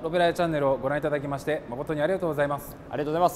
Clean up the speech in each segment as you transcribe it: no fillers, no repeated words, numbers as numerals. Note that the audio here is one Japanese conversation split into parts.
ロペライチャンネルをご覧いただきまして誠にありがとうございます。 ありがとうございます。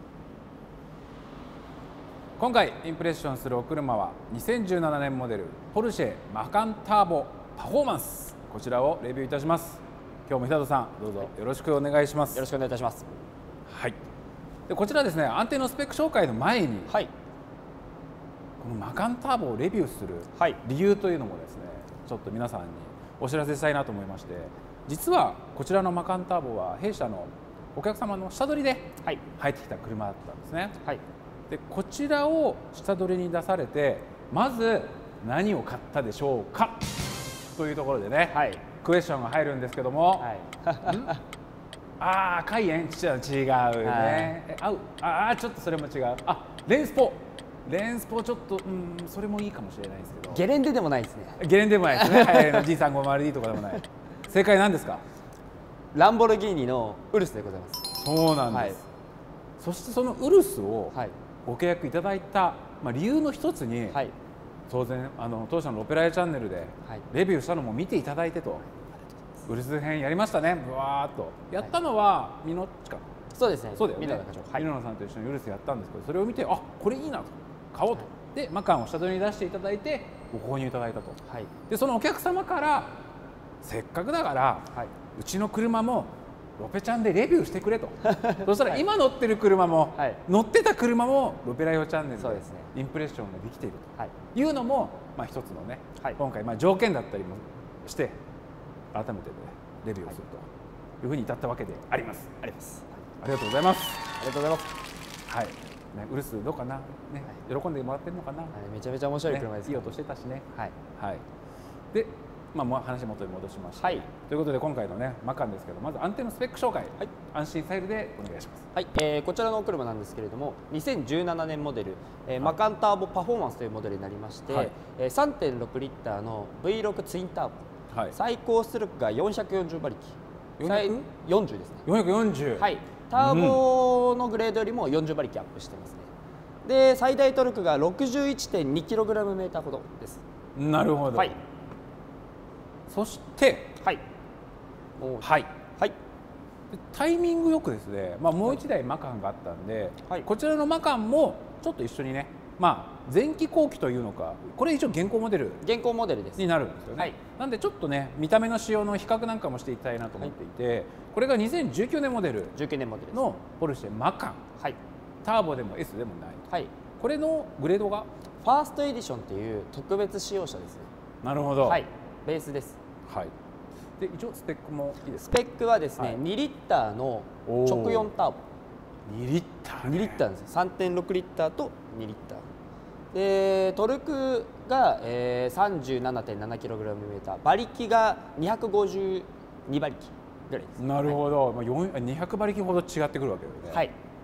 今回インプレッションするお車は2017年モデルポルシェマカンターボパフォーマンス、こちらをレビューいたします。今日も平田さんどうぞよろしくお願いします。 よろしくお願いいたします。 はい。でこちらですね、安定のスペック紹介の前に、 はい、 このマカンターボをレビューするはい、 理由というのもですね、ちょっと皆さんにお知らせしたいなと思いまして、実はこちらのマカンターボは弊社のお客様の下取りではい入ってきた車だったんですね。 はい、 でこちらを下取りに出されて、まず何を買ったでしょうかというところでね、 はい、 クエスチョンが入るんですけども、 はい、 ああカイエン違うね、ちょっとそれも違う、レンスポちょっとそれもいいかもしれないですけど、 ゲレンデでもないですね。 ゲレンでもないですね。G350D とかでもない。正解なんですか？ ランボルギーニのウルスでございます。 そうなんです。 はい、 そしてそのウルスをはい、 ご契約いただいた、理由の一つに、 はい、 当然当社のロペライチャンネルではい、 レビューしたのも見ていただいてと、ウルス編やりましたね。ぶわーっとやったのはミノッチか。 そうですね。 そうだよね。 緑の課長、はい、 ミノナさんと一緒にウルスやったんですけど、それを見てこれいいなと買おうと、でマカンを下取りに出していただいてご購入いただいたと。 はい、 でそのお客様からせっかくだから、 はい、 うちの車もロペちゃんでレビューしてくれとそしたらはい、 今乗ってる車も、 はい、 乗ってた車もロペライオチャンネルでそうですね、 インプレッションができているはい、 というのも、一つのね、 はい、 今回条件だったりもして改めて、ね、レビューをするというふうに至ったわけであります。 あります。 ありがとうございます。 ありがとうございます。 はい、ね、ウルスどうかな、ね、喜んでもらってるのかな。 めちゃめちゃ面白い車です、 いい音してたしね。 はい、 はい。で、もう話元に戻しまして、 はい、 ということで今回のねマカンですけど、まず安定のスペック紹介、はい、安心スタイルでお願いします。 はい、こちらのお車なんですけれども、2017年モデル、マカンターボパフォーマンスというモデルになりまして、はい、3.6 リッターの V6 ツインターボ、はい、最高出力が440馬力、40ですね。 440。 はい。ターボのグレードよりも40馬力アップしてますね。で最大トルクが 61.2kg/m ほどです。 なるほど。はい。そしてはいはいはい、タイミングよくですね、もう1台マカンがあったんで、はい、こちらのマカンもちょっと一緒にね、前期後期というのか、これ一応現行モデルですになるんですよね。はい、なんでちょっとね見た目の仕様の比較なんかもしていきたいなと思っていて、はい、これが2019年モデルのポルシェマカン、はい、ターボでも S でもない、はい、これのグレードがファーストエディションという特別仕様車ですね。 なるほど。 はい、ベースです。はい。 で一応スペックもいいですか？ スペックはですね、2リッターの直4ターボ。 2リッター、 2リッターです。3.6 リッターと2リッター。でトルクが、37.7kg/m、馬力が252馬力ぐらいです。 なるほど。200馬力ほど違ってくるわけですね。はい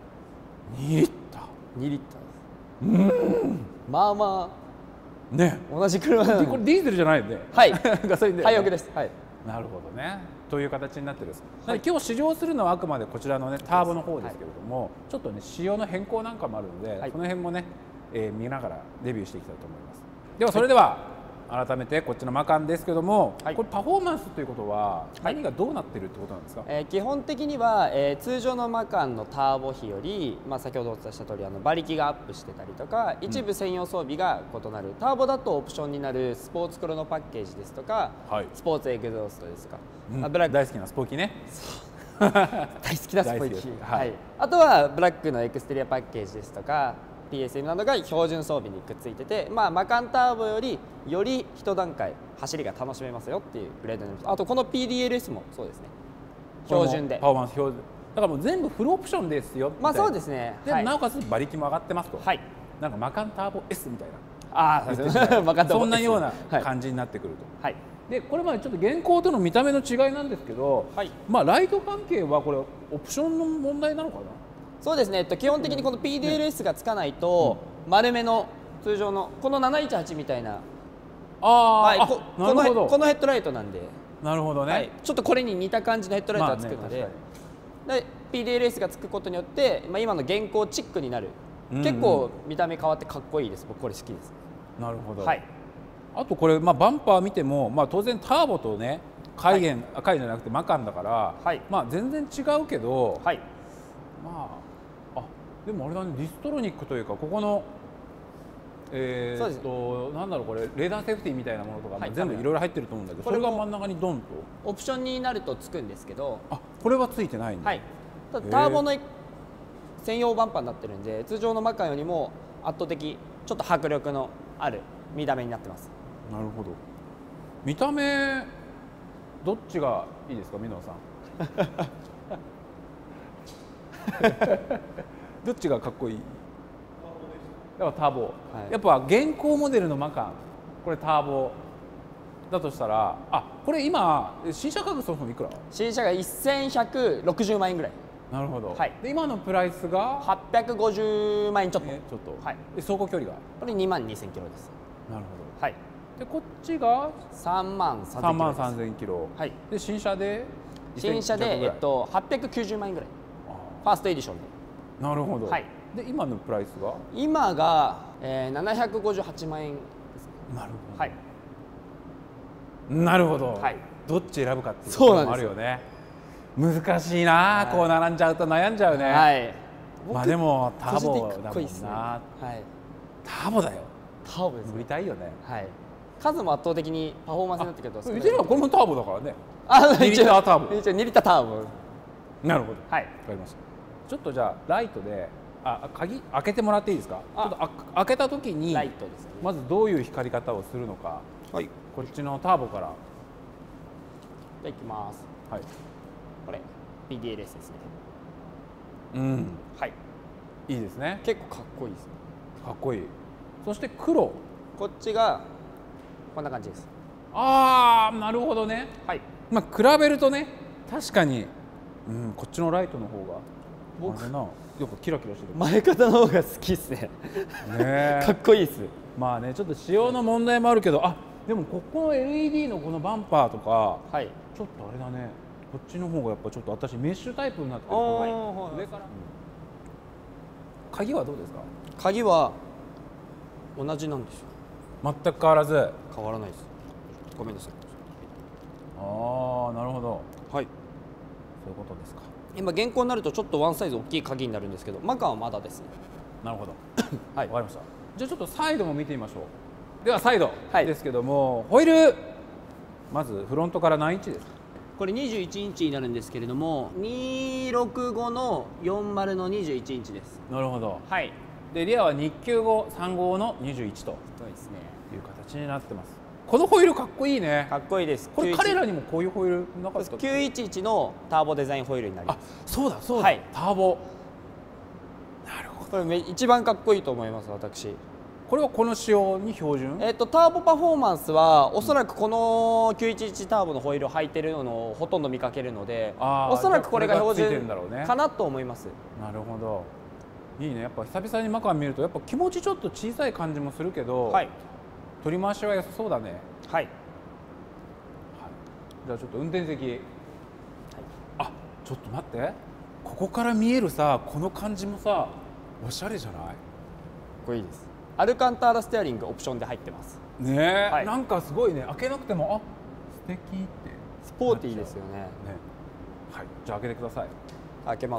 。2リッター。 2リッターです。まあまあ。 ね、 同じ車なのにこれディーゼルじゃないよね。 はい、 ガソリンで、 廃屋です。はい。 なるほどね。という形になってるんです。はい、今日試乗するのはあくまでこちらのねターボの方ですけれども、はい、ちょっとね仕様の変更なんかもあるので、はい、その辺もね、見ながらレビューしていきたいと思います。ではそれでは、改めてこっちのマカンですけども、はい、これパフォーマンスということは何がどうなってるってことなんですか？ 基本的には、通常のマカンのターボ比より、先ほどお伝えした通り馬力がアップしてたりとか、一部専用装備が異なる、ターボだとオプションになるスポーツクロノパッケージですとか、はい、スポーツエグゾーストですとか、 ブラック大好きなスポーキーね。 大好きなスポーキー、はい、あとはブラックのエクステリアパッケージですとかPSM などが標準装備にくっついてて、マカンターボより一段階走りが楽しめますよっていうグレードになります。あとこの PDLS もそうですね、標準でパフォーマンス標準だからもう全部フルオプションですよ。 そうですね。 で、なおかつ馬力も上がってますと、はい、なんかマカンターボ S みたいな、 そうですね、 そんなような感じになってくると。はい、でこれまでちょっと現行との見た目の違いなんですけど、はい、ライト関係はこれオプションの問題なのかな？ そうですね、基本的にこの PDLS がつかないと、丸めの通常のこの718みたいな、このヘッドライトなんで、 なるほどね、はい、 ちょっとこれに似た感じのヘッドライトがつくので、PDLS がつくことによって、今の現行チックになる、結構見た目変わってかっこいいです。僕これ好きです。 なるほど。 はい。 あとこれ、バンパー見ても、当然ターボとねカイエン、カイエンじゃなくてマカンだから、全然違うけど、でもあれだね、ディストロニックというかここのなんだろう、これレーダーセーフティーみたいなものとか、全部いろいろ入ってると思うんだけど、それが真ん中にドンとオプションになるとつくんですけど、 これはついてないんだ。 ターボの専用バンパーになってるんで、通常のマカンよりも圧倒的ちょっと迫力のある見た目になってます。 なるほど。見た目どっちがいいですか、箕輪さんどっちがかっこいい？やっぱターボ、やっぱ現行モデルのマカン、これターボだとしたら、これ今新車価格そもそもいくら？ 新車が1160万円ぐらい。 なるほど。で今のプライスが 850万円ちょっと。 で走行距離がこれ2万2000キロです。 なるほど。でこっちが 3万3000 キロ。で新車で 890万円ぐらい。ファーストエディションで。 なるほど。で今のプライスが今が、758万円です。 なるほど。なるほど。どっち選ぶかっていうのもあるよね。難しいな、こう並んじゃうと悩んじゃうね。でもターボだもんな。ターボだよ。 ターボです。 乗りたいよね。 数も圧倒的にパフォーマンスになってくると。 うちはこれもターボだからね。 2リッターターボ。2リッターターボ。 なるほど。わかりました。ちょっとじゃあライトで鍵開けてもらっていいですか。ちょっと開けた時にまずどういう光り方をするのか。こっちのターボから。 じゃあいきます。これ PDLS ですね。いいですね。 結構かっこいいです。 かっこいい。そして黒。 こっちがこんな感じです。 なるほどね。比べるとね、確かに、こっちのライトの方が僕やっぱキラキラしてる。 前方の方が好きですね。かっこいいです。 ちょっと仕様の問題もあるけど、でもここの LED のこのバンパーとか、ちょっとあれだね。こっちの方がやっぱちょっと私メッシュタイプになってる。上から。鍵はどうですか？ 鍵は同じなんですよ。 全く変わらず。 変わらないです。ごめんなさい。 なるほど。そういうことですか。 今現行になるとちょっとワンサイズ大きい鍵になるんですけど、マカンはまだですね。 なるほど。わかりました。じゃあちょっとサイドも見てみましょう。ではサイドですけども、ホイールまずフロントから何インチですか？ これ21インチになるんですけれども、265の40の21インチです。 なるほど。でリアは295、35の21とそうですね。 いう形になってます。このホイールかっこいいね。 かっこいいです。 これ彼らにもこういうホイールなかった？ 911 のターボデザインホイールになります。 そうだそうだ。ターボ。なるほど。 これ一番かっこいいと思います私。 これはこの仕様に標準？ ターボパフォーマンスはおそらくこの911ターボのホイールを履いてるのをほとんど見かけるので、おそらくこれが標準かなと思います。 なるほど。いいね。やっぱ久々にマカン見るとやっぱ気持ちちょっと小さい感じもするけど、取り回しは良さそうだね。じゃあちょっと運転席。ちょっと待って。ここから見えるさ、この感じもさ、おしゃれじゃない？かっこいいです。アルカンターラステアリングオプションで入ってますね。なんかすごいね。開けなくても素敵ってスポーティーですよね。 じゃあ開けてください。 開けます。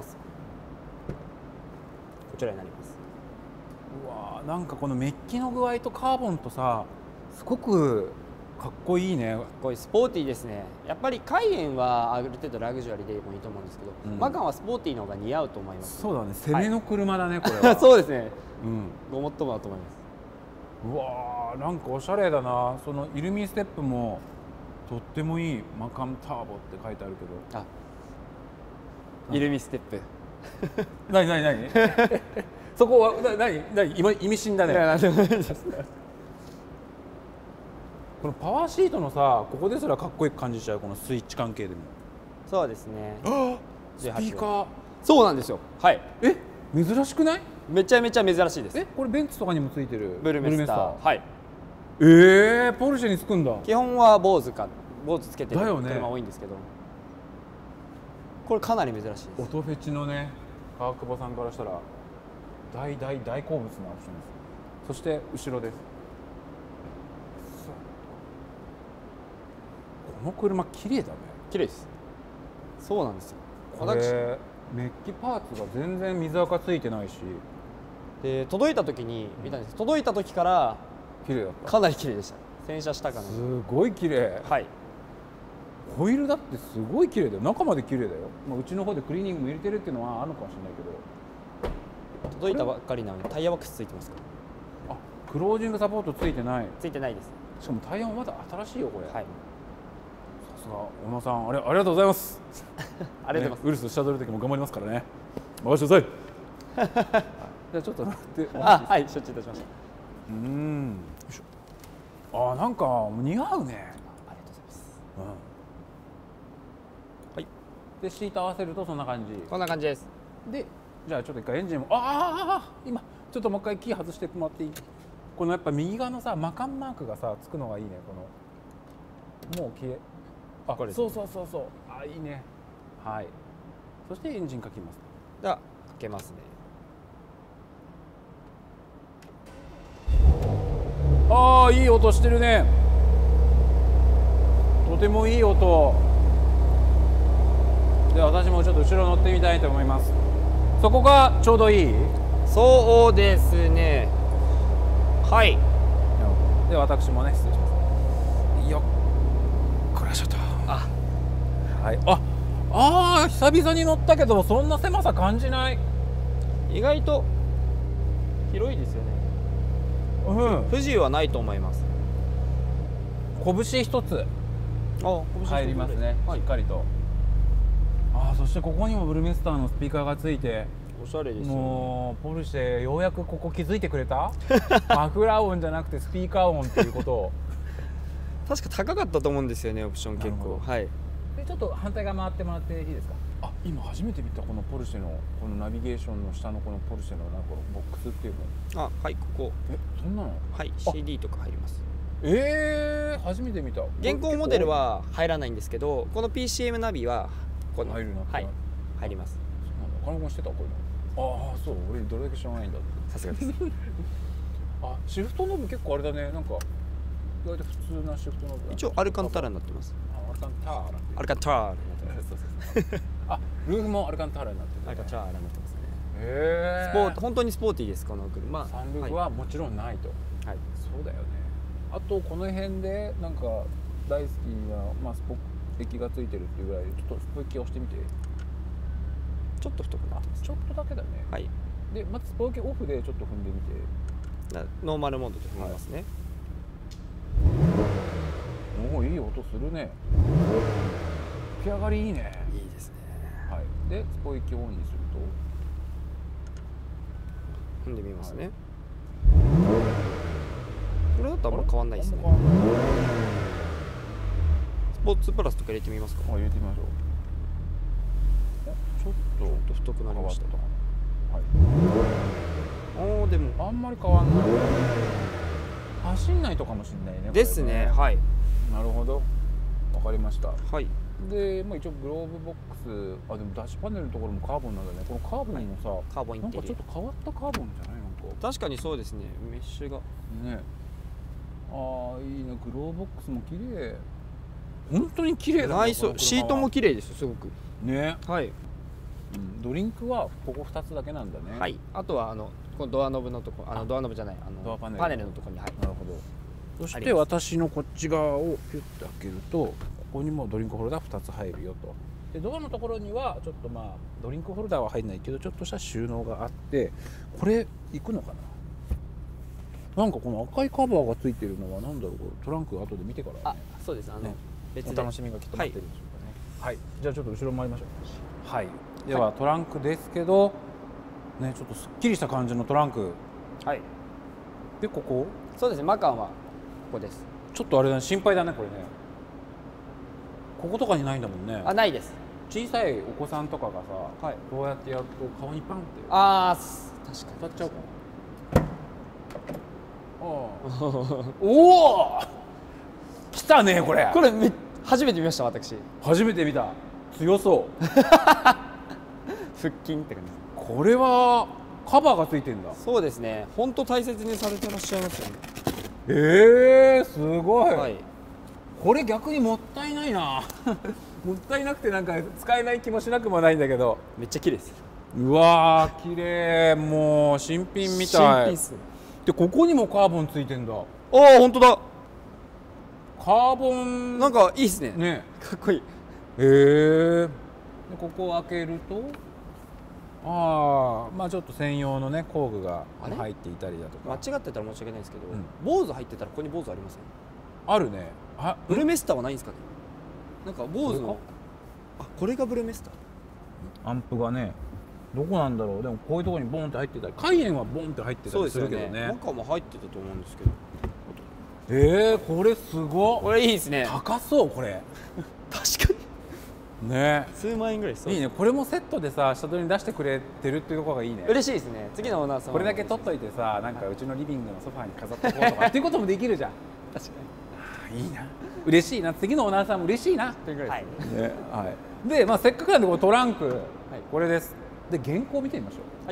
こちらになります。 うわー、なんかこのメッキの具合とカーボンとさ、すごくかっこいいね。かっこいい。スポーティーですね。やっぱりカイエンはある程度ラグジュアリーでもいいと思うんですけど、マカンはスポーティーの方が似合うと思います。 そうだね。攻めの車だね、これは。 そうですね。ごもっともだと思います。 うわー、なんかおしゃれだな。そのイルミステップもとってもいい。マカンターボって書いてあるけど。 イルミステップ。 何そこは意味深だね。このパワーシートのさ、ここですらかっこよく感じちゃう。このスイッチ関係でも。 そうですね。 スピーカー。 そうなんですよ。 珍しくない？ めちゃめちゃ珍しいです。 これベンツとかにもついてるブルメスター。 ポルシェにつくんだ。 基本は坊主つけてる車多いんですけど、これかなり珍しいです。 音フェチのね、川久保さんからしたら大好物なオプションです。そして後ろです。 の車綺麗だね。 綺麗です。そうなんですよ。 これメッキパーツが全然水垢ついてないし、 で届いた時に見たんです。届いた時から綺麗だった。 かなり綺麗でした。洗車したかな。 すごい綺麗。 はい。 ホイールだってすごい綺麗だよ。中まで綺麗だよ。まあ、うちの方でクリーニングも入れてるっていうのはあるのかもしれないけど。 届いたばっかりなのにタイヤワックスついてますか？ あ、クロージングサポートついてない。 ついてないです。 しかもタイヤもまだ新しいよこれ。 はい。 さすが小野さん、ありがとうございます。 ありがとうございます。 ウルス下取る時も頑張りますからね。任せてください。じゃあちょっと待って。 あ、はい、承知いたしました。 よいしょ。あ、なんか似合うね。 ありがとうございます。 はい。でシート合わせるとそんな感じ。 こんな感じです。 で、じゃあちょっと一回エンジンも今ちょっともう一回キー外してもらっていい？このやっぱ右側のさマカンマークがさつくのがいいね。このもう消え。あ、これそう。あ、いいね。はい。そしてエンジンかけます。 ではかけますね。 ああ、いい音してるね。とてもいい音。で、私もちょっと後ろ乗ってみたいと思います。そこがちょうどいい？ そうですね。はい。 で、私もね、失礼します。よっこらしょと。あ、はい。久々に乗ったけどそんな狭さ感じない。 意外と広いですよね。不自由はないと思います。 拳一つ入りますね、しっかりと。そしてここにもブルメスターのスピーカーがついておしゃれですよね。 もうポルシェようやくここ気づいてくれた。マフラー音じゃなくてスピーカー音っていうことを。 確か高かったと思うんですよね、オプション結構。はい。 でちょっと反対側回ってもらっていいですか。今初めて見たこのポルシェのこのナビゲーションの下のこのポルシェのなんかボックスっていうの。 はい、ここ。 そんなの？ はい、CD とか入ります。 初めて見た。 現行モデルは入らないんですけど、この PCM ナビはこの入るな。 はい、入ります。 そうなんだ。金子もしてたこういうの。そう、俺どれだけ知らないんだって。 さすがです。 シフトノブ結構あれだね。なんか意外と普通なシフトノブ。 一応アルカンタラになってます。 アルカンターラ。 アルカンターラ。 ルーフもアルカンターラになってる。 アルカンターラになってますね。本当にスポーティーですこの車。 サンルーフはもちろんないと。はい。そうだよね。あとこの辺でなんか大好きなスポッキがついてるっていうぐらいちょっとスポッキ押してみて。 ちょっと太くなってます。 ちょっとだけだね。はい。でまずスポッキオフでちょっと踏んでみて。 ノーマルモードで踏みますね。 もういい音するね。吹き上がりいいね。 いいですね。 はい。でスポ息オンにすると踏んでみますね。これだとあんま変わんないですね。スポーツプラスとか入れてみますか。 入れてみましょう。ちょっと太くなりました。 はい。でもあんまり変わんない。走んないとかもしれないね。 ですね。はい。 なるほど。わかりました。 はい。 で、一応グローブボックス、でもダッシュパネルのところもカーボンなんだね。このカーボンもさ、 カーボンインテリア。 なんかちょっと変わったカーボンじゃない？なんか。 確かにそうですね。メッシュが。 ね。いいね。グローブボックスも綺麗。本当に綺麗だね。 シートも綺麗ですよ。すごく。 ね。 はい。 ドリンクはここ2つだけなんだね。 はい。あとはこのドアノブのとこ、ドアノブじゃない、 ドアパネルのところに。はい。 なるほど。そして私のこっち側をピュッと開けると、ここにもドリンクホルダー2つ入るよと。でドアのところにはちょっとドリンクホルダーは入んないけどちょっとした収納があって、これいくのかな。なんかこの赤いカバーがついてるのは何だろう。トランク後で見てからね。 そうです。 別でお楽しみがきっと待ってるんでしょうかね。はい。じゃあちょっと後ろ回りましょう。はい。ではトランクですけどね、ちょっとすっきりした感じのトランク。 はい。 でここ。 そうですね。マカンはここです。 ちょっとあれだね、心配だねこれね。こことかにないんだもんね。 ないです。 小さいお子さんとかがさ、どうやってやると顔にパンって確かに当たっちゃうかな。おお来たねこれ。 これ初めて見ました。私初めて見た。強そう腹筋って感じ。 これはカバーがついてんだ。 そうですね。本当大切にされてらっしゃいますよね。 すごい、はい、 これ逆にもったいないなもったいなくてなんか使えない気もしなくもないんだけど、 めっちゃ綺麗です。 うわー綺麗、もう新品みたい。 新品っすね。 でここにもカーボンついてんだ。 ああ本当だ。 カーボンなんかいいですね。 ね、 かっこいい。 でここを開けると、まあちょっと専用のね工具が入っていたりだとか。 間違ってたら申し訳ないんですけど、坊主入ってたらここに坊主ありません？ あるね。 ブルメスターはないんですかね。なんか坊主の、これがブルメスター。 アンプがね、どこなんだろう。でもこういうところにボンって入ってたり、カイエンはボンって入ってたりするけどね。 中も入ってたと思うんですけど。 これすごっ。 これいいですね。 高そうこれ確かにね。 数万円ぐらいです。 いいね。これもセットでさ、下取りに出してくれてるっていうところがいいね。 嬉しいですね。次のオーナーさんこれだけ取っといてさ、なんかうちのリビングのソファーに飾っておこうとかっていうこともできるじゃん。 確かいいな、嬉しいな。次のオーナーさんも嬉しいなっていうぐらいですね。はい。で、まあせっかくなんでこのトランク、これです。で原稿を見てみましょう。はい。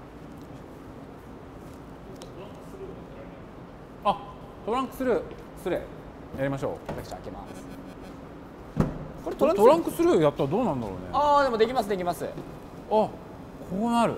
トランクスルーやりましょう。 私開けます。 これトランクスルーやったらどうなんだろうね。 でもできますできます。 こうなる。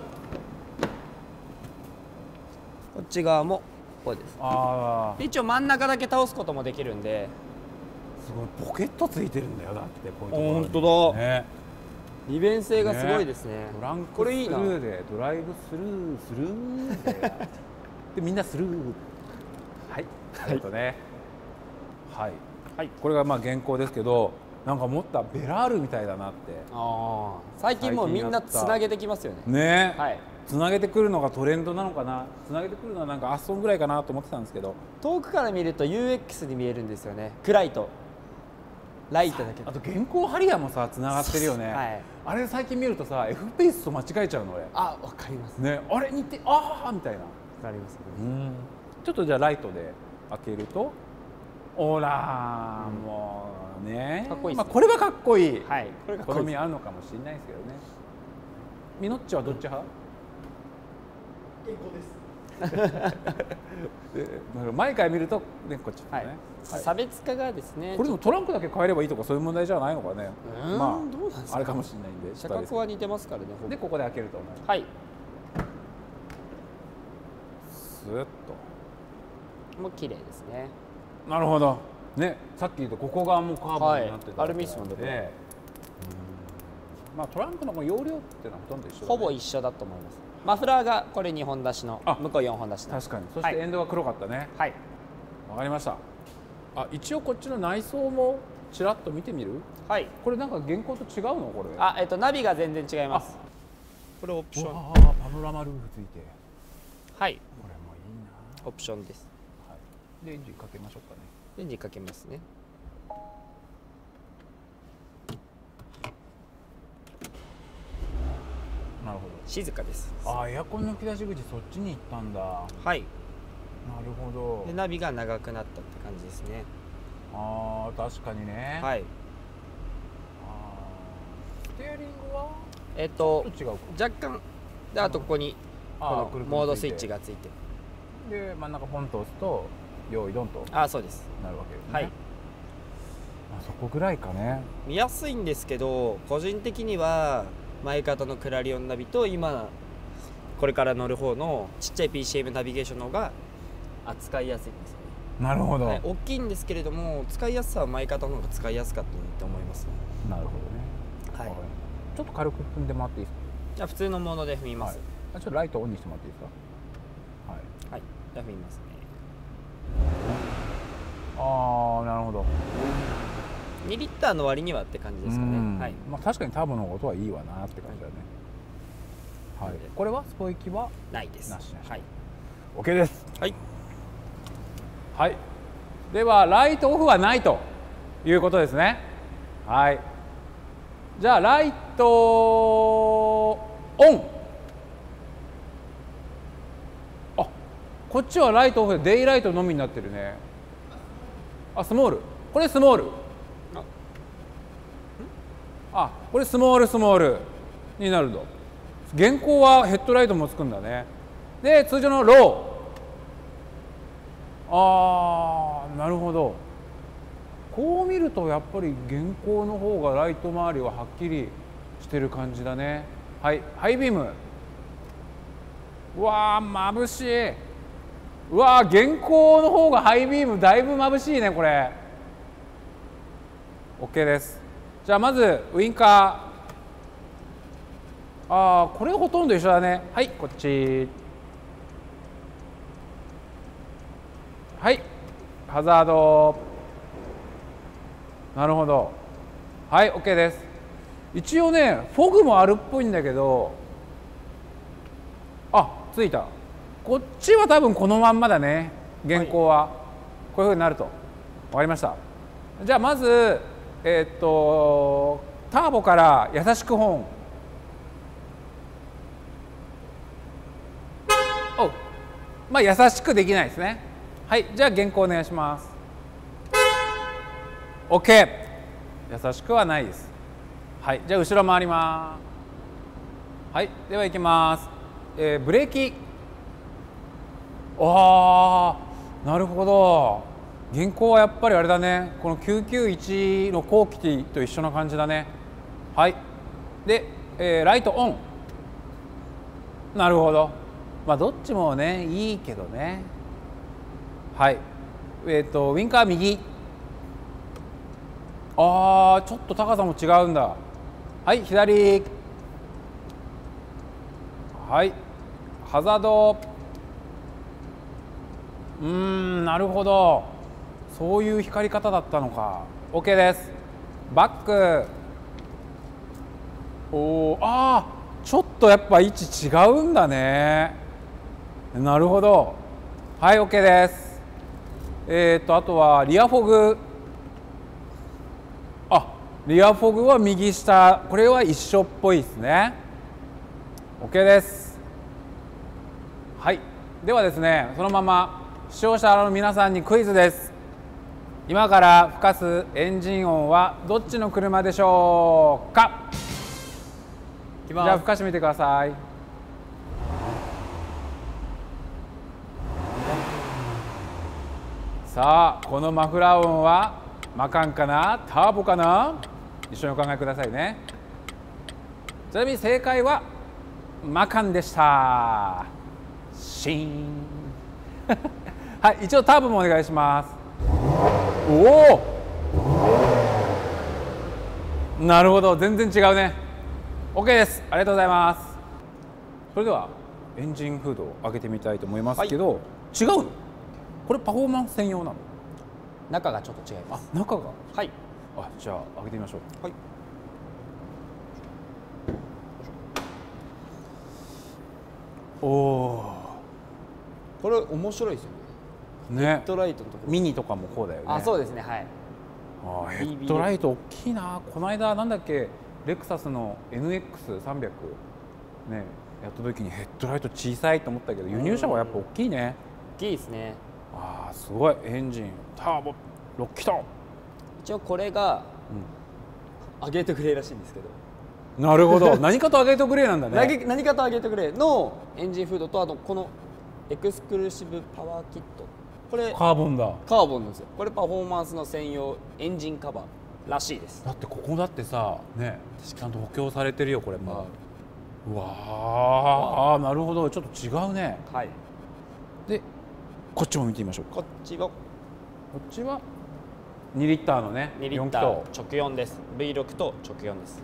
こっち側もこうです。一応真ん中だけ倒すこともできるんで。 すごい、ポケットついてるんだよ。だってこういうところに。 本当だ、 ね、利便性がすごいですね。 トランクスルーでドライブスルーでみんなスルー。はいね。はい、これがまあ原稿ですけど、なんか持ったベラールみたいだなって。最近もうみんなつなげてきますよね。ね、はい、つなげてくるのがトレンドなのかな。つなげてくるのはなんかアッソンぐらいかなと思ってたんですけど、 遠くから見ると UX に見えるんですよね。暗いとライトだけ。 あと原稿ハリアもさつながってるよね。はい、あれ最近見るとさ F ペースと間違えちゃうの俺。 わかりますね。あれ似てみたいな。わかります。ちょっとじゃあライトで開けると、もうね、かっこいい。まあこれはかっこいい。はい、これが好みあるのかもしれないですけどね。ミノッチはどっち派？前から見るとね、こっちね。 差別化がですね。 これでもトランクだけ変えればいいとかそういう問題じゃないのかね。 まあどうなんですか。 あれかもしれないんで。 車格は似てますからね。 でここで開けると思います。はい。スッと。もう綺麗ですね。 なるほど。ね、さっき言ったここがもうカーボンになってた。 アルミスの部分。 まあトランクの容量っていうのはほとんど一緒。 ほぼ一緒だと思います。マフラーがこれ2本出しの、向こう4本出しの。 確かに。そしてエンドが黒かったね。はい。わかりました。一応こっちの内装もちらっと見てみる？はい。これなんか原稿と違うのこれ？ ナビが全然違います。これオプション。 パノラマルーフついて。 はい。 これもいいな。 オプションです。 はい。でエンジンかけましょうかね。 エンジンかけますね。 なるほど。 静かです。 エアコンの吹き出し口そっちに行ったんだ。はい。なるほど。 でナビが長くなったって感じですね。 確かにね。はい。ステアリングは違うか。若干で、あとここにこのモードスイッチがついて、 で真ん中ポンと押すと用意ドンとそうですなるわけですね。はい。そこぐらいかね。 見やすいんですけど、個人的には前方のクラリオンナビと今これから乗る方のちっちゃい PCM ナビゲーションの方が扱いやすいんですよね。 なるほど。 大きいんですけれども使いやすさは前方の方が使いやすかったと思いますね。 なるほどね。はい。ちょっと軽く踏んでもらっていいですか？ じゃあ普通のもので踏みます。 ちょっとライトオンにしてもらっていいですか？ はい。じゃあ踏みますね。 なるほど。 2リッターの割にはって感じですかね。はい。 まあ確かにターボの音はいいわなって感じだね。はい。これはスポイキはないです。 なしなし。 はい。 OK です。 はい。 はい。ではライトオフはないということですね。はい。じゃあライトオン。こっちはライトオフでデイライトのみになってるね。スモール。これスモール。これスモールになると。現行はヘッドライトもつくんだね。で通常のロー。なるほど。 こう見るとやっぱり現行の方がライト周りははっきりしてる感じだね。はい、ハイビーム。うわー眩しい。うわー現行の方がハイビームだいぶ眩しいねこれ。 OK です。じゃあまずウインカー、これほとんど一緒だね。はいこっち、はいハザード、なるほど、はい OK です。一応ねフォグもあるっぽいんだけど、ついた。こっちは多分このまんまだね現行は、こういうふうになると。分かりました。じゃあまずターボから優しくホーン。まあ優しくできないですね。はい、じゃあ現行お願いします。 OK、 優しくはないです。はい、じゃあ後ろ回ります。はい、では行きます。ブレーキ。なるほど。現行はやっぱりあれだね、この991の後期と一緒な感じだね。はい、で、ライトオン。なるほど。まあどっちもねいいけどね。はい、ウインカー右。ちょっと高さも違うんだ。はい、左。はい、ハザード。なるほど、そういう光り方だったのか。 OK です。バック。ちょっとやっぱ位置違うんだね。なるほど。はい OK です。あとはリアフォグ。リアフォグは右下、これは一緒っぽいですね。 OK です。はい、ではですねそのまま視聴者の皆さんにクイズです。今から吹かすエンジン音はどっちの車でしょうか。じゃあ吹かしてみてください。さあこのマフラー音はマカンかなターボかな、一緒にお考えくださいね。ちなみに正解はマカンでした。シーンはい、一応ターボもお願いします。なるほど、全然違うね。 OK です。ありがとうございます。それではエンジンフードを開けてみたいと思いますけど、違う、これパフォーマンス専用なの？ 中がちょっと違います。 中が、 はい。 じゃあ開けてみましょう。 はい。これ面白いですよね。ヘッドライトのところ、 ミニとかもこうだよね。 そうですね。はい。 ヘッドライト大きいな。この間なんだっけ、レクサスの NX300 ねやった時にヘッドライト小さいと思ったけど、輸入車はやっぱ大きいね。 大きいですね。 すごい。エンジンターボ6気筒。 一応これが、アゲートグレーらしいんですけど。 なるほど。何かとアゲートグレーなんだね。 何かとアゲートグレーのエンジンフードと、あとこのエクスクルーシブパワーキット、これカーボンだ。 カーボンなんですよ。これパフォーマンスの専用エンジンカバーらしいです。 だってここだってさね、ちゃんと補強されてるよこれも。うわなるほど、ちょっと違うね。 はい。 でこっちも見てみましょうか。 こっちは2リッターのね、 2リッター直4です。 V6 と直4です。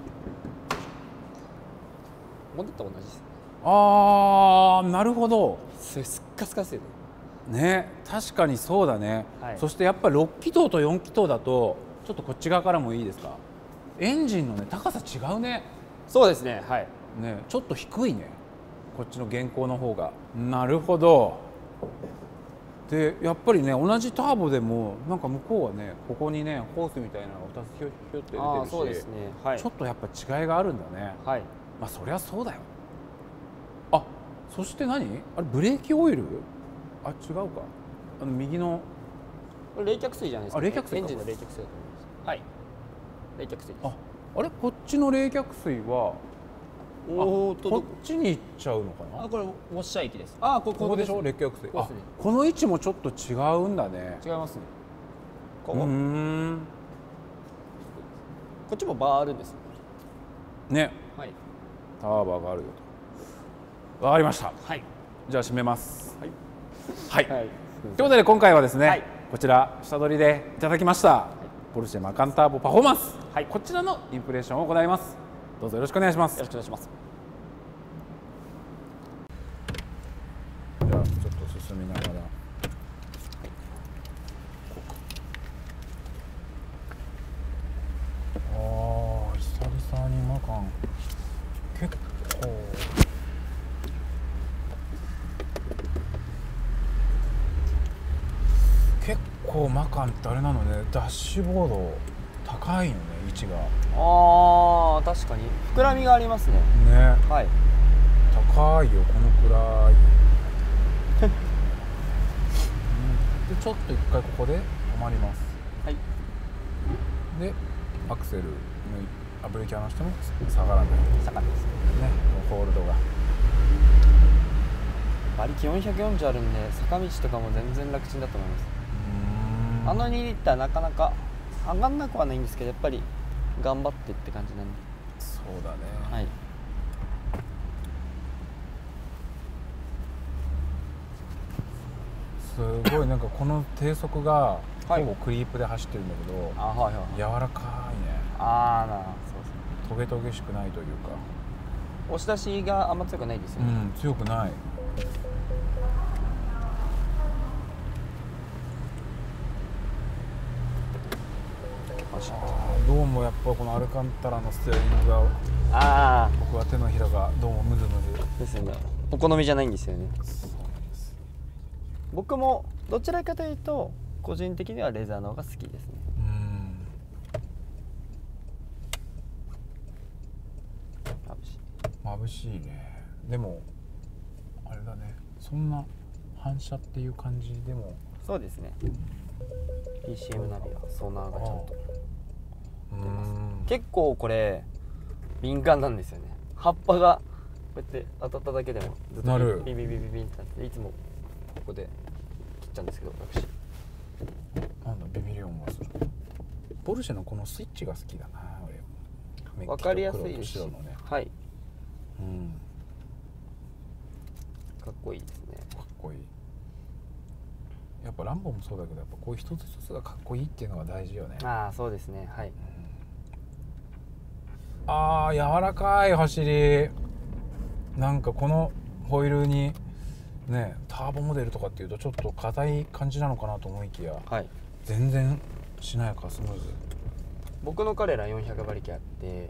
モデルと同じです。 なるほど。 すっかすかですよね。確かにそうだね。そしてやっぱり6気筒と4気筒だとちょっとこっち側からもいいですか。エンジンのね高さ違うね。 そうですね。はい。 ね、ちょっと低いねこっちの現行の方が。なるほど。でやっぱりね同じターボでもなんか向こうはねここにねホースみたいなのが2つひょひょって出てるし、 そうですね。はい。 ちょっとやっぱ違いがあるんだね。 はい。 まあそりゃそうだよ。そして何あれ、ブレーキオイル？違うか。右のこれ冷却水じゃないですか、ね。 冷却水か。 エンジンの冷却水だと思います。はい。冷却水です。 あれ、こっちの冷却水はこっちに行っちゃうのかな。 これウォッシャー液です。 ここでしょ、冷却水。この位置もちょっと違うんだね。 違いますね。 こっちもバーあるんですね。 はい。 ターバーがあるよと。わかりました。 はい。 じゃあ締めます。 はい。 はい。ということで今回はですね、こちら下取りでいただきました、ポルシェマカンターボパフォーマンス、こちらのインプレッションを行います。どうぞよろしくお願いします。 よろしくお願いします。 じゃあちょっと進みながら。久々にマカン結構マカンってあれなのね、ダッシュボード高いのね、位置が。 確かに膨らみがありますね。はい。 高いよこのくらいでちょっと一回ここで止まります。 はい。 でアクセルブレーキ離しても下がらない。 下がりですね。 ホールドが馬力440あるんで坂道とかも全然楽ちんだと思います。2リッターなかなか上がんなくはないんですけど、やっぱり頑張ってって感じなんで。 そうだね。 はい。 すごいなんかこの低速がほぼクリープで走ってるんだけど、柔らかいね。 そうですね。 トゲトゲしくないというか、 押し出しがあんま強くないですよね。 強くない。どうもやっぱこのアルカンタラのステアリングが、僕は手のひらがどうもムズムズですよね。お好みじゃないんですよね。僕もどちらかというと個人的にはレザーの方が好きですね。 眩しいね。でもあれだね、そんな反射っていう感じでも。 そうですね。PCM ナビはソナーがちゃんと出ます。結構これ敏感なんですよね。葉っぱがこうやって当たっただけでもずっとビビビビビビンってなって、いつもここで切っちゃうんですけど、私なんだビビリオンはする。ポルシェのこのスイッチが好きだな俺。 分かりやすいですし、はい、かっこいいですね。 かっこいい。やっぱランボもそうだけど、やっぱこういう一つ一つがかっこいいっていうのが大事よね。 そうですね。はい。 柔らかい走り。なんかこのホイールにね、ターボモデルとかっていうとちょっと硬い感じなのかなと思いきや、全然しなやかスムーズ。 僕の彼ら400馬力あって、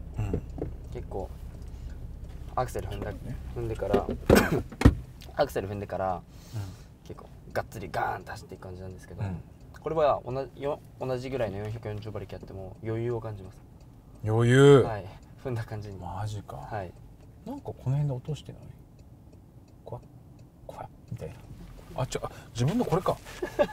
結構アクセル踏んでからアクセル踏んでから、結構がっつりガーンと走っていく感じなんですけど、これは同じぐらいの440馬力あっても余裕を感じます。 余裕。 はい。踏んだ感じに。 マジか。 はい。 なんかこの辺で落としてない？こわみたいな。自分のこれか。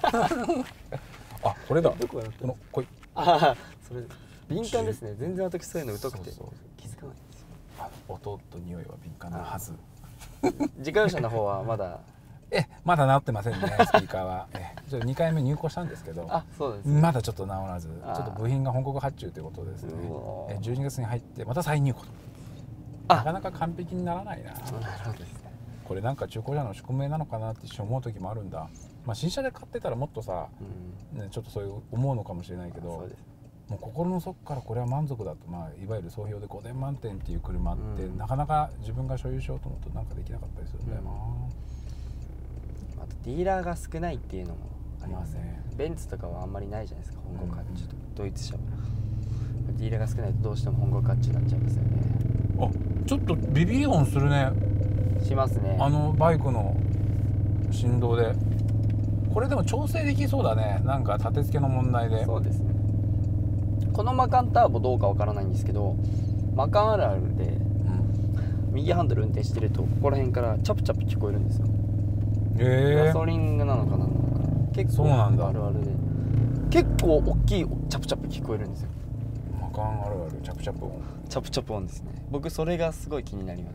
これだ。 どこがこのこい。 それ敏感ですね。全然私そういうの疎くて気づかないんですよ。 音と匂いは敏感なはず。 自家用車の方はまだまだ治ってませんね、スピーカーは。2回目入庫したんですけど、 そうです、 まだちょっと治らず、ちょっと部品が本国発注ということですね。12月に入ってまた再入庫と。なかなか完璧にならないな。これなんか中古車の宿命なのかなって一瞬思う時もあるんだ。新車で買ってたらもっとさ、ちょっとそういう思うのかもしれないけど、もう心の底からこれは満足だと、いわゆる総評で5点満点っていう車って、なかなか自分が所有しようと思うとなんかできなかったりするんだよな。 あとディーラーが少ないっていうのもありますね。ベンツとかはあんまりないじゃないですか、本国発注とか。ドイツ車はディーラーが少ないとどうしても本国発注になっちゃいますよね。 ちょっとビビリオンするね。 しますね。 バイクの振動で。これでも調整できそうだね。なんか立て付けの問題で。 そうですね。このマカンターボどうかわからないんですけど、マカンあるあるで、右ハンドル運転してるとここら辺からチャプチャプ聞こえるんですよ。ガソリングなのかな。結構あるあるで、結構大きいチャプチャプ聞こえるんですよ。 マカンあるあるチャプチャプ音。 チャプチャプ音ですね。僕それがすごい気になります。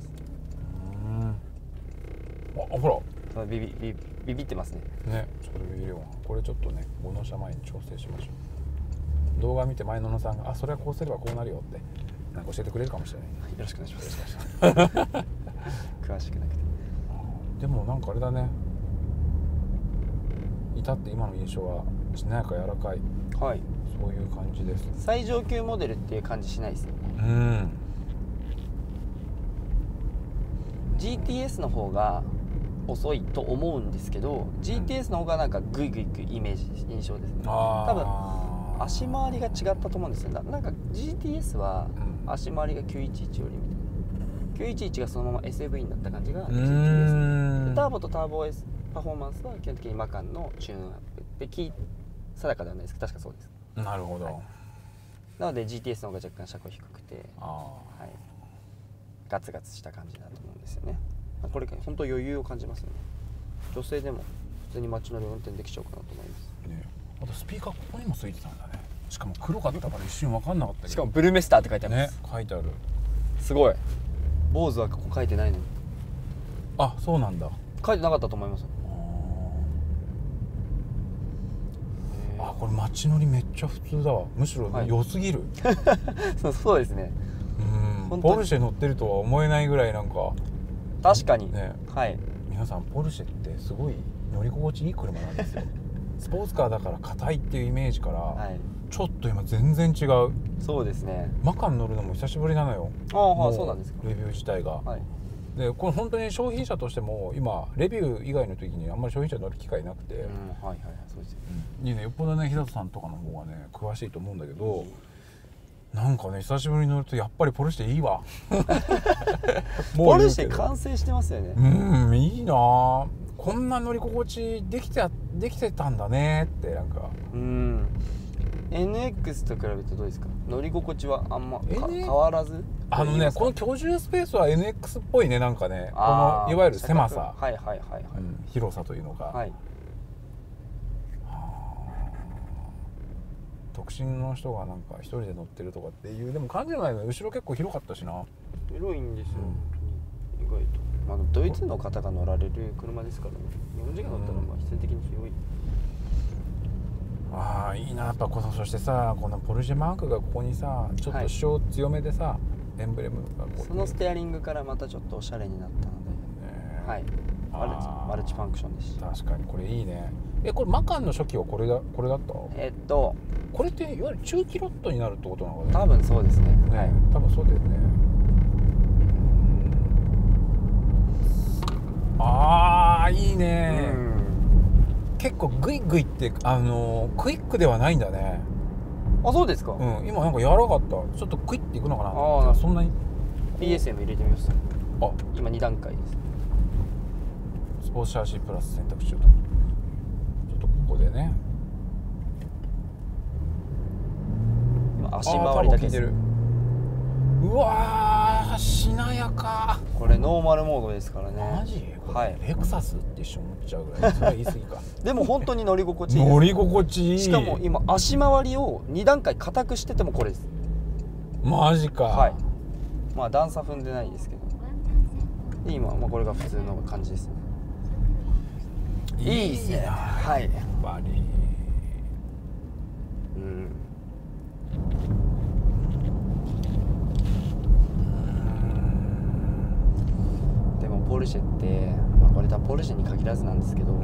ほらビビってますね。 ね、それビビリオン。これちょっとね、5納車前に調整しましょう。 動画見て前野さんがそれはこうすればこうなるよってなんか教えてくれるかもしれない。 よろしくお願いします。詳しくなくて。 でもなんかあれだね、至って今の印象はしなやか柔らかい、 はい、 そういう感じです。 最上級モデルっていう感じしないですよね。GTS の方が遅いと思うんですけど、GTS の方がなんかグイグイいくイメージ印象ですね。多分足回りが違ったと思うんですよ。なんか GTS は足回りが911よりみたいな、911がそのまま SUV になった感じが GTS で、ターボとターボ S パフォーマンスは基本的にマカンのチューンアップで定かではないですけど確かそうです。 なるほど、 なので GTS の方が若干車高低くて、ガツガツした感じだと思うんですよね。これ本当余裕を感じますよね。女性でも普通に街乗り運転できちゃうかなと思います、ね。 あとスピーカーここにもついてたんだね。しかも黒かったから一瞬分かんなかったけど、 しかもブルーメスターって書いてあります、 書いてある。 すごい。坊主はここ書いてないのに。 そうなんだ。 書いてなかったと思います。 これ街乗りめっちゃ普通だわ。むしろ良すぎる。 そうですね。 ポルシェ乗ってるとは思えないぐらいなんか。 確かにね。皆さんポルシェってすごい乗り心地いい車なんですよ。スポーツカーだから硬いっていうイメージから、ちょっと今全然違う。 そうですね。 マカン乗るのも久しぶりなのよ。 そうなんですか。 レビュー自体が。でこれ本当に消費者としても今レビュー以外の時にあんまり消費者乗る機会なくて、 そうですよね。よっぽどね平田さんとかの方がね詳しいと思うんだけど、なんかね久しぶりに乗るとやっぱりポルシェいいわ。 ポルシェ完成してますよね。 いいな。こんな乗り心地できてたんだねってなんか。 NX と比べてどうですか？乗り心地はあんま変わらず？ この居住スペースは NX っぽいね。なんかね、このいわゆる狭さ、広さというのが、独身の人がなんか一人で乗ってるとかっていうでも感じじゃないの。後ろ結構広かったしな。 広いんですよ、意外と。ドイツの方が乗られる車ですからね。日本人が乗ったら必然的に広い。 いいな。やっぱそしてさ、このポルシェマークがここにさちょっと主張強めでさ、エンブレムがそのステアリングからまたちょっとおしゃれになったので、マルチファンクションです。 確かにこれいいね。これマカンの初期はこれだった？これっていわゆる中期ロットになるってことなのかね。 多分そうですね。 多分そうだよね。いいね。結構グイグイってクイックではないんだね。 そうですか。 今なんか柔らかかった。ちょっとクイッていくのかな。そんなに PSM 入れてみます。今2段階です。 スポーツシャーシープラス選択中と。ちょっとここでね。 今足回りだけです。 うわー、しなやか。 これノーマルモードですからね。 マジ？レクサスって一瞬思っちゃうぐらい。それは言い過ぎか。 でも本当に乗り心地いいです。 乗り心地いい。 しかも今足回りを2段階硬くしててもこれです。 マジか。 段差踏んでないですけど。で今これが普通の感じですね。いいですね。やっぱり。 ポルシェってこれ多分ポルシェに限らずなんですけど、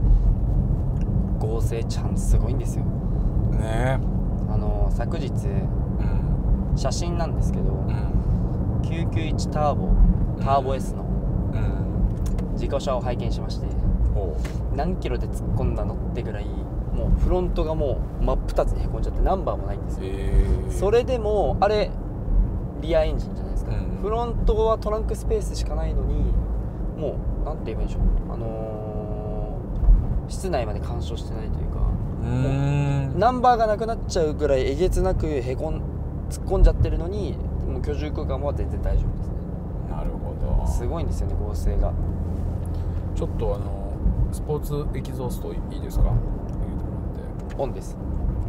合成ちゃんすごいんですよね。 昨日、写真なんですけど、991ターボ S の自家車を拝見しまして、何キロで突っ込んだのってぐらいもうフロントがもう真っ二つにへこんじゃってナンバーもないんですよ。それでもあれリアエンジンじゃないですか。フロントはトランクスペースしかないのにもうなんて言えばいいんでしょう、室内まで干渉してないというか、もうナンバーがなくなっちゃうぐらいえげつなく突っ込んじゃってるのにもう居住空間は全然大丈夫ですね。 なるほど。 すごいんですよね、合成が。 ちょっとスポーツエキゾーストいいですか？入れてもらって。 オンです。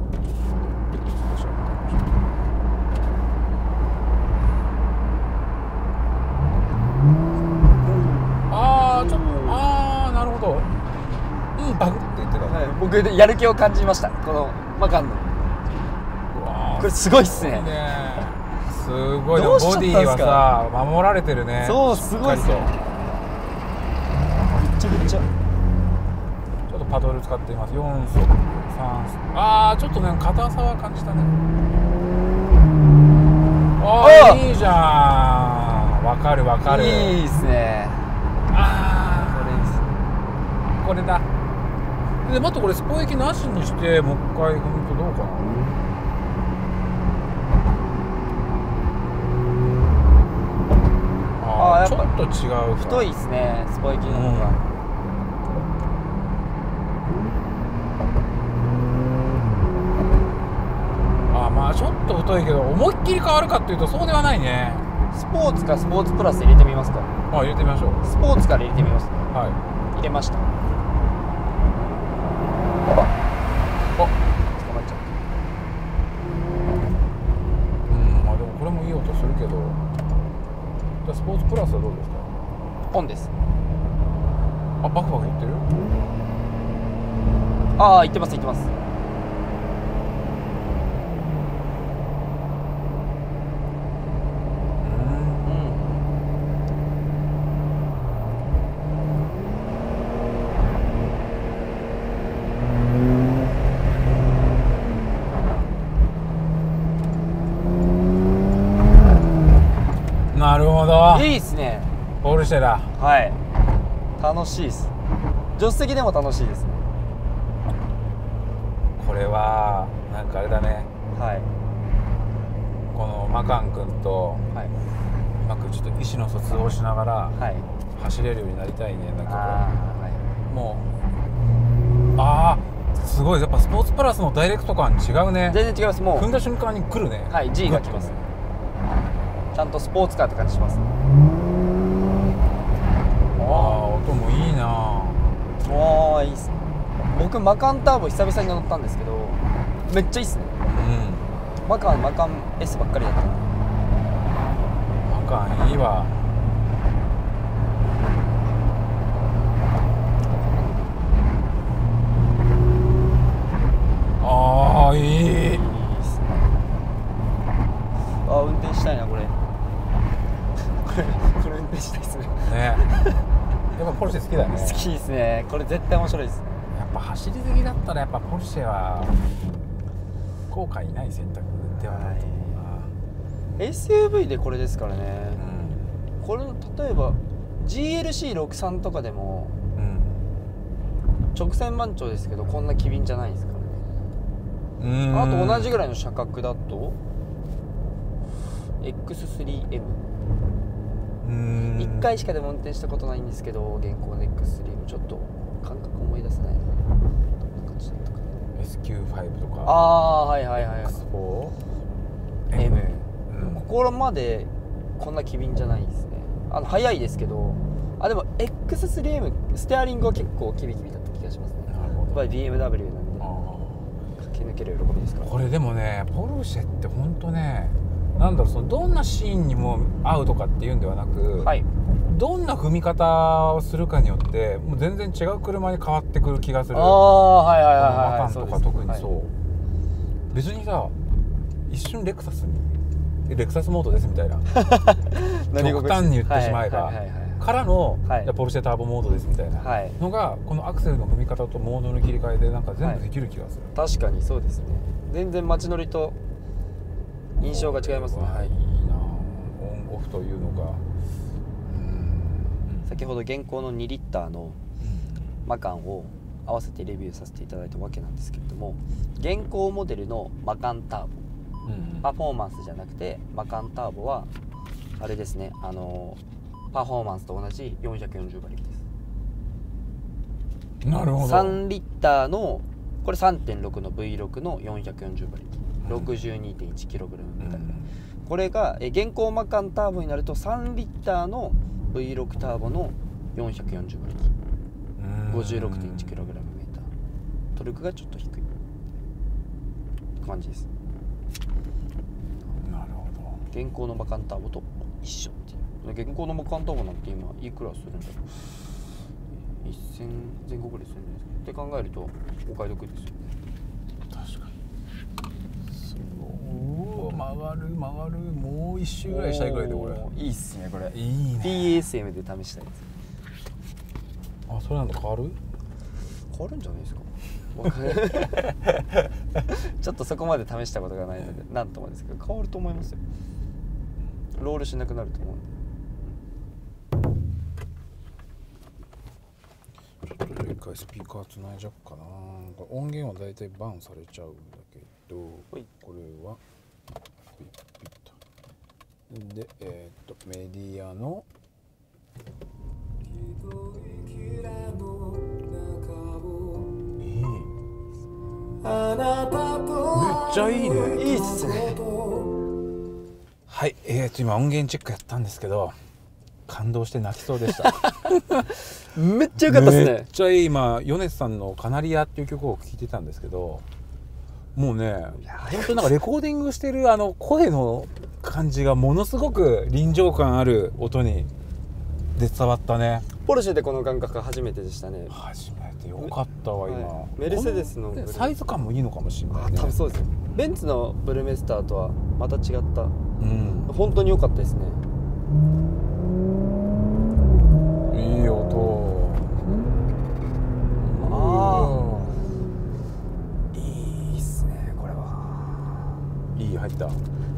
なるほど。バグって言ってた。 僕やる気を感じました。このマカンの。 これすごいっすね。 すごい。ボディはさ守られてるね。 そう、すごいっすね。めっちゃめっちゃ。 ちょっとパドル使ってみます。4速3速。ああ、ちょっとね硬さは感じたね。ああ、いいじゃん。わかるわかる。 いいですね。 ああ、これだ。で、待って、これスポ液なしにしてもう一回踏むとどうかな。ああ、ちょっと違う。 太いですね、スポ液の方が。 ああ、まあちょっと太いけど思いっきり変わるかっていうとそうではないね。 スポーツかスポーツプラス入れてみますか。 あ、入れてみましょう。 スポーツから入れてみますね。 はい。 入れました。捕まっちゃった。 まあでもこれもいい音するけど。じゃあスポーツプラスはどうですか。 オンです。 あ、バクバクいってる。 ああ、いってますいってます。 なるほど。 いいっすね。 ポルシェだ。 はい。楽しいです。助手席でも楽しいですね。 これはなんかあれだね。 はい。 このマカン君と、 はい、 うまくちょっと意思の疎通をしながら走れるようになりたいね。なんかこう、もうすごい。やっぱスポーツプラスのダイレクト感違うね。 全然違います。もう踏んだ瞬間に来るね。 はい、G が来ます。ちゃんとスポーツカーって感じします。 音もいいな。 いいっすね。僕マカンターボ久々に乗ったんですけど、めっちゃいいっすね。マカン S ばっかりだった。 マカンいいわ。ああ、いい。いいっすね。 運転したいなこれ。これ運転したいっすね。 やっぱポルシェ好きだね。 好きですね。これ絶対面白いですね。 やっぱ走り好きだったらやっぱポルシェは後悔ない選択ではないと思うな。 SUV でこれですからね。これ例えば GLC63 とかでも、直線満潮ですけどこんな機敏じゃないですからね。あと同じぐらいの車格だと X3M。1回しかでも運転したことないんですけど、現行の X3 もちょっと感覚思い出せないな。どんな感じだったかな。 SQ5 とか。 はいはいはい。 X4M。 ここまでこんな機敏じゃないですね。速いですけど、でも X3M ステアリングは結構キビキビだった気がしますね。やっぱり BMW なんで駆け抜ける喜びですから。 これでもね、ポルシェって本当ね、なんだろう、そのどんなシーンにも合うとかっていうんではなく、どんな踏み方をするかによってもう全然違う車に変わってくる気がする。マカンとか特にそう。別にさ、一瞬レクサスモードですみたいな極端に言ってしまえばからのポルシェターボモードですみたいなのが、このアクセルの踏み方とモードの切り替えでなんか全部できる気がする。 確かにそうですね。全然街乗りと印象が違いますね。 いいな、オンオフというのが。 先ほど現行の2リッターのマカンを合わせてレビューさせていただいたわけなんですけれども、現行モデルのマカンターボ、パフォーマンスじゃなくてマカンターボはあれですね、パフォーマンスと同じ440馬力です。 なるほど。 3リッターのこれ 3.6 の V6 の440馬力、62.1kg みたいな。これが現行マカンターボになると3リッターの V6 ターボの440馬力、56.1kg。トルクがちょっと低い感じです。 なるほど。 現行のマカンターボと一緒っていう。現行のマカンターボなんて今いくらするんだろう。1000前後ぐらいするんですって考えるとお買い得ですよね。 確かに。 もう一周ぐらいしたいぐらいでこれいいっすねこれ。 いいね。 PASM で試したいです。 あ、それなんか変わるんじゃないですか。ちょっとそこまで試したことがないのでなんともですけど変わると思いますよ。ロールしなくなると思うんで。 ちょっと一回スピーカーつないじゃっかな。音源はだいたいバンされちゃうんだけど、これはピッピッとでメディアのめっちゃいいね。 いいっすね。 はい、今音源チェックやったんですけど感動して泣きそうでしためっちゃ良かったですね。 めっちゃいい。今米津さんの「カナリア」っていう曲を聴いてたんですけど、もうね本当なんかレコーディングしてる声の感じがものすごく臨場感ある音にで伝わったね。 ポルシェでこの感覚初めてでしたね。 初めてよかったわ今、 メルセデスのサイズ感もいいのかもしれないね。 多分そうですよ。ベンツのブルメスターとはまた違った、本当に良かったですね。 いい音。 いいっすねこれは。 いい入った。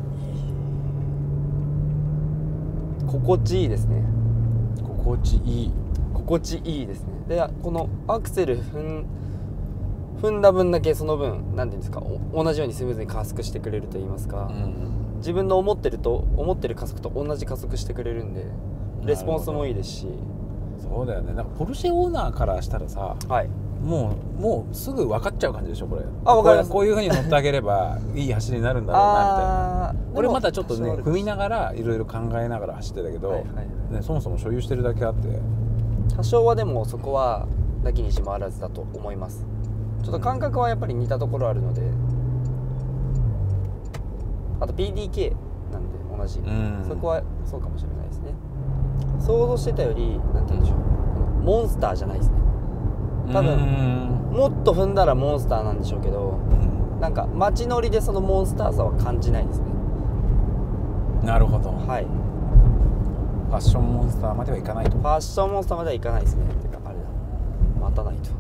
心地いいですね。 心地いいですね。でこのアクセル踏んだ分だけその分なんていうんですか、同じようにスムーズに加速してくれると言いますか、自分の思ってる加速と同じ加速してくれるんでレスポンスもいいですし。 そうだよね。なんかポルシェオーナーからしたらさ、もうすぐ分かっちゃう感じでしょこれ。 分かります。 こういう風に乗ってあげればいい走りになるんだろうなみたいな。俺まだちょっとね踏みながらいろいろ考えながら走ってたけど、そもそも所有してるだけあって多少はでもそこはなきにしもあらずだと思います。ちょっと感覚はやっぱり似たところあるので、あと PDK なんで同じ、そこはそうかもしれないですね。想像してたよりなんて言うんでしょう、モンスターじゃないですね。多分もっと踏んだらモンスターなんでしょうけど、なんか街乗りでそのモンスターさは感じないですね。 なるほど。 はい。 ファッションモンスターまではいかないと。 ファッションモンスターまではいかないですね。てかあれだ、待たないと。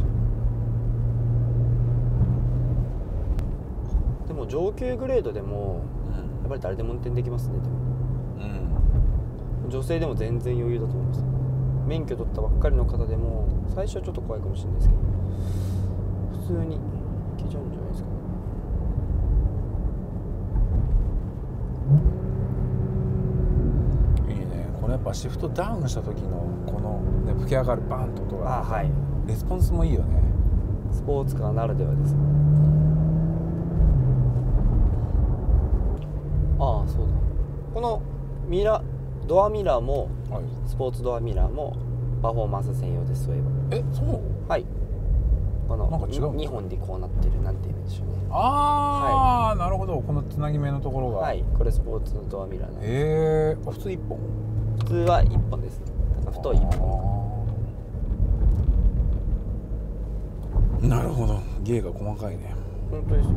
でも上級グレードでもやっぱり誰でも運転できますね。でも女性でも全然余裕だと思います。免許取ったばっかりの方でも最初はちょっと怖いかもしれないですけど普通にいけちゃうんじゃないですかね。 いいね。これやっぱシフトダウンした時のこの、ね、吹き上がるバーンと音が、レスポンスもいいよね。 スポーツカーならではですね。そうだ、このドアミラーも、スポーツドアミラーもパフォーマンス専用です。そういえば。 そう？ はい。このなんか違う 2本でこうなってる、なんていうんでしょうね。 なるほど。このつなぎ目のところが。 これスポーツのドアミラーなんで。 普通1本？ 普通は1本です。太い1本。 なるほど。芸が細かいね。 本当ですよ。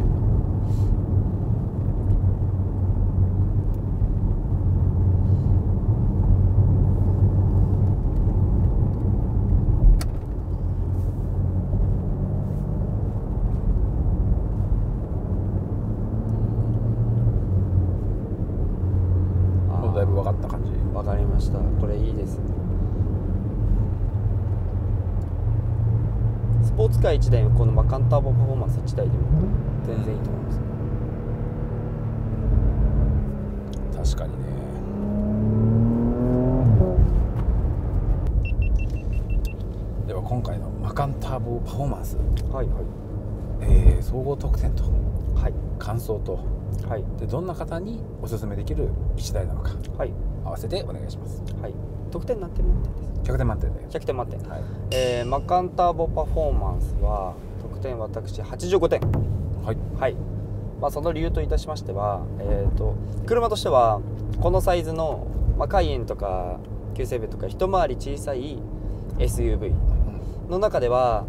だいぶ分かった感じ。 分かりました。これいいです。スポーツカー1台、このマカンターボパフォーマンス1台でも全然いいと思います。 確かにね。では今回のマカンターボパフォーマンス、総合得点と、感想と、でどんな方におすすめできる1台なのか、合わせてお願いします。 得点何点満点です？100点満点で。100点満点。マカンターボパフォーマンスは得点私85点。その理由といたしましては、車としてはこのサイズの、カイエンとかQ7とか一回り小さい SUV の中では、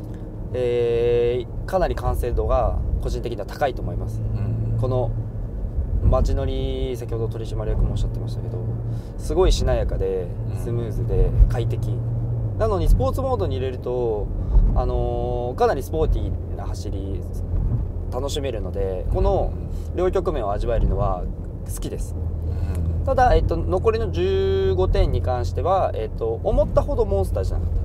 かなり完成度が個人的には高いと思います。この街乗り、先ほど取締役もおっしゃってましたけど、すごいしなやかでスムーズで快適、なのにスポーツモードに入れると、かなりスポーティーな走り楽しめるので、この両局面を味わえるのは好きです。ただ、残りの15点に関しては、思ったほどモンスターじゃなかった、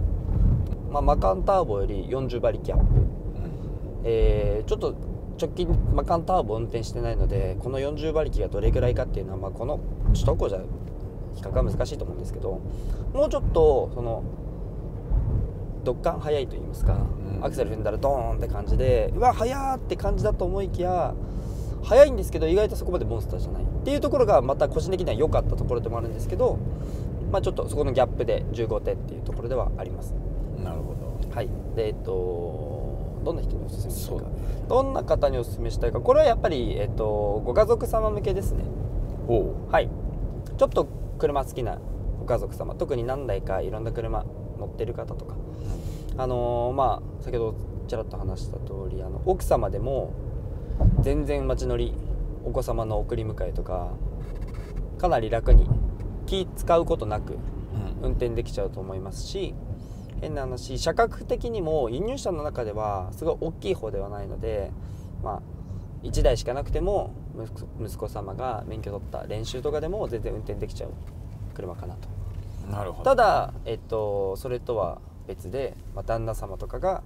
マカンターボより40馬力アップ、ちょっと直近マカンターボ運転してないので、この40馬力がどれぐらいかっていうのは、この首都高じゃ比較は難しいと思うんですけど、もうちょっとそのドッカン速いと言いますか、アクセル踏んだらドーンって感じで、うわ速ーって感じだと思いきや、速いんですけど意外とそこまでモンスターじゃないっていうところが、また個人的には良かったところでもあるんですけど、ちょっとそこのギャップで15点っていうところではあります。 なるほど。 はい。でどんな人におすすめしたいか、どんな方におすすめしたいか、これはやっぱり、ご家族様向けですね。はい。ちょっと車好きなご家族様、特に何台かいろんな車乗ってる方とか、先ほどちらっと話した通り、奥様でも全然街乗り、お子様の送り迎えとかかなり楽に気使うことなく運転できちゃうと思いますし、変な話、車格的にも輸入車の中ではすごい大きい方ではないので、1台しかなくても息子様が免許取った練習とかでも全然運転できちゃう車かなと。 なるほど。 ただ、それとは別で、旦那様とかが、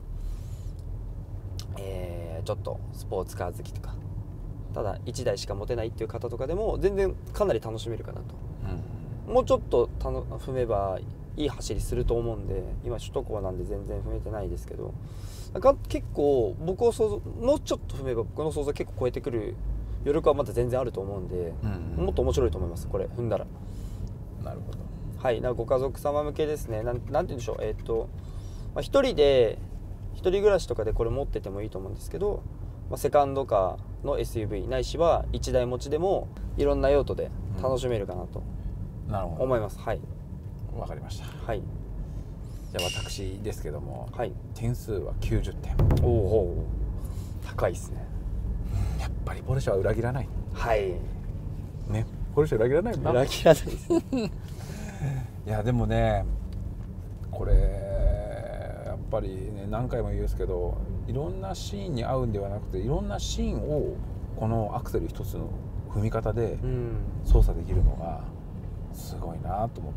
ちょっとスポーツカー好きとか、ただ1台しか持てないっていう方とかでも全然かなり楽しめるかなと、もうちょっと踏めばいい走りすると思うんで、今首都高なんで全然踏めてないですけど、結構僕をもうちょっと踏めば僕の想像結構超えてくる余力はまだ全然あると思うんで、もっと面白いと思います、これ踏んだら。 なるほど。 はい、ご家族様向けですね。なんて言うんでしょう、一人暮らしとかでこれ持っててもいいと思うんですけど、セカンドカーの SUV ないしは1台持ちでもいろんな用途で楽しめるかなと思います。はい、 わかりました。 はい。 じゃあ私ですけども、 はい、 点数は90点。 おお、高いですね。 やっぱりポルシェは裏切らない。 はいね、ポルシェ裏切らないもんな。 裏切らないですねいやでもね、これやっぱりね、何回も言うんですけど、いろんなシーンに合うんではなくて、いろんなシーンをこのアクセル一つの踏み方で操作できるのがすごいなと思った、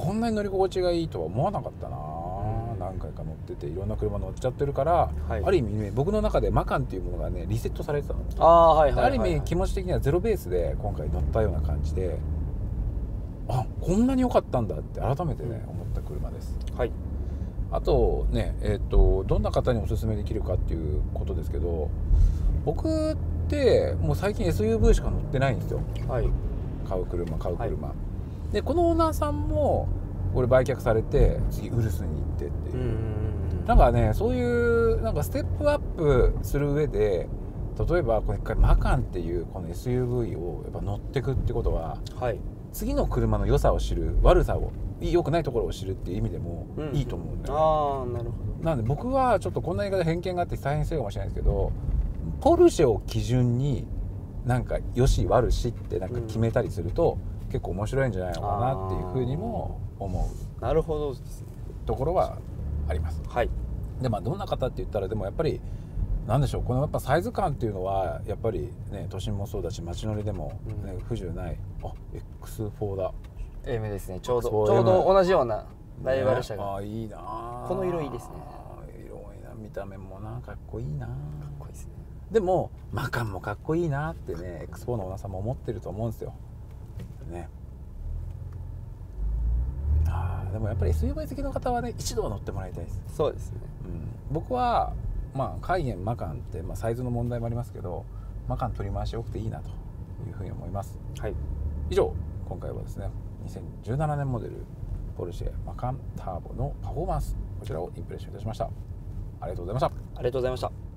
こんなに乗り心地がいいとは思わなかったな、何回か乗ってていろんな車乗っちゃってるから、はい、ある意味ね、僕の中でマカンっていうものがねリセットされてたの。ある意味気持ち的にはゼロベースで今回乗ったような感じで、こんなに良かったんだって改めてね、思った車です。はい。あとね、どんな方におすすめできるかっていうことですけど、僕ってもう最近 SUV しか乗ってないんですよ。はい。買う車、はい、でこのオーナーさんもこれ売却されて次ウルスに行ってっていう、なんかね、そういうなんかステップアップする上で、例えばこれマカンっていうこの SUV をやっぱ乗ってくってことは、はい、次の車の良さを知る、悪さを、良くないところを知るっていう意味でもいいと思うんだよね。なるほど。なので僕はちょっとこんな言い方偏見があって大変失礼かもしれないですけど、ポルシェを基準になんか良し悪しってなんか決めたりすると、結構面白いんじゃないのかなっていうふうにも思う。なるほどですね。ところはあります。はい。でどんな方って言ったら、でもやっぱりなんでしょう、このやっぱサイズ感っていうのはやっぱりね、都心もそうだし街乗りでも、ね、不自由ない。X4 だ。AM ですね。ちょうど同じようなライバル車が。いいな。この色いいですね。色いいな。見た目もかっこいいな。かっこいいですね。でもマカンもかっこいいなってね、X4 のオーナーさんも思ってると思うんですよ。ね。でもやっぱり SUV 好きの方はね、一度は乗ってもらいたいです。そうですね。僕はカイエン、マカンって、サイズの問題もありますけど、マカン取り回し多くていいなというふうに思います。はい。以上、今回はですね、2017年モデルポルシェマカンターボのパフォーマンス、こちらをインプレッションいたしました。ありがとうございました。ありがとうございました。